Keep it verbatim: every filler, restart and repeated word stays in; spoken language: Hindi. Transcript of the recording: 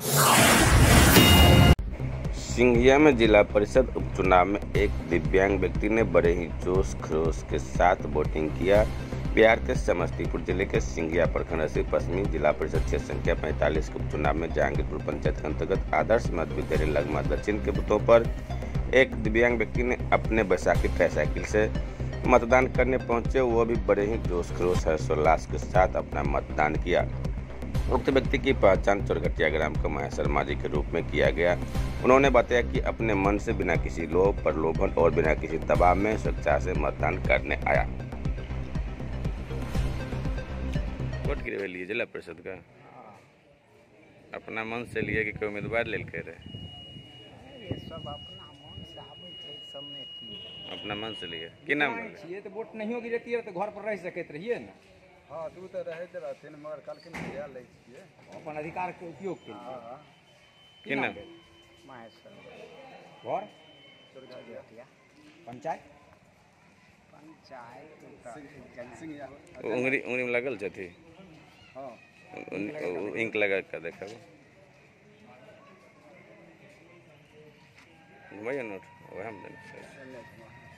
सिंघिया में जिला परिषद उपचुनाव में एक दिव्यांग व्यक्ति ने बड़े ही जोश खरोश के साथ वोटिंग किया। बिहार के समस्तीपुर जिले के सिंघिया प्रखंड स्थित पश्चिमी जिला परिषद क्षेत्र संख्या पैंतालीस के उपचुनाव में जहांगीरपुर पंचायत के अंतर्गत आदर्श मध्य विद्यालय लगमा दक्षिण के बूथों पर एक दिव्यांग व्यक्ति ने अपने बैसाखी ट्राईसाइकिल से मतदान करने पहुंचे। वो भी बड़े ही जोश खरोश हर्षोल्लास के साथ अपना मतदान किया। उक्त व्यक्ति की पहचान चोरघटिया ग्राम के महेश शर्मा जी के रूप में किया गया। उन्होंने बताया कि अपने मन से बिना किसी लोभ प्रलोभन और बिना किसी दबाव में स्वेच्छा से मतदान करने आया। वोट गिरवे लिए जिला परिषद का अपना मन से लिए कि कोई उम्मीदवार ले के रहे ये सब अपना मन से आवे थे सब में की अपना मन से लिए कि नाम ये तो वोट नहीं होगी रहती है तो घर पर रह सकते रहिए ना। हाँ तू तो रहे थे रहते मगर कल के लिया ले छिए अपन अधिकार के उपयोग के लिए। हां कि नाम महेश घर चोरघटिया पंचायत पंचायत सिंघिया उंगली उंगली में लगल छथी। हां इंक लगा के देखा भैया नोट वह हम